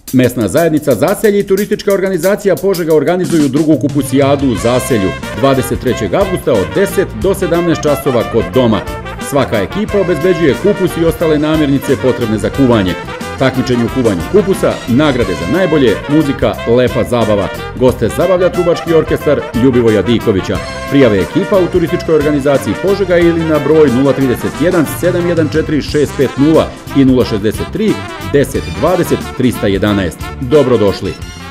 Mesna zajednica Zaselje i turistička organizacija Požega organizuju drugu kupusijadu u Zaselju 23. avgusta od 10 do 17 časova kod doma. Svaka ekipa obezbeđuje kupus i ostale namirnice potrebne za kuvanje. Takmičenje u kuvanju kupusa, nagrade za najbolje, muzika, lepa zabava. Goste zabavlja trubački orkestar Ljubivoja Dikovića. Prijave ekipa u turističkoj organizaciji Požega ili na broj 031 714 650 i 063 10 20 311. Dobrodošli!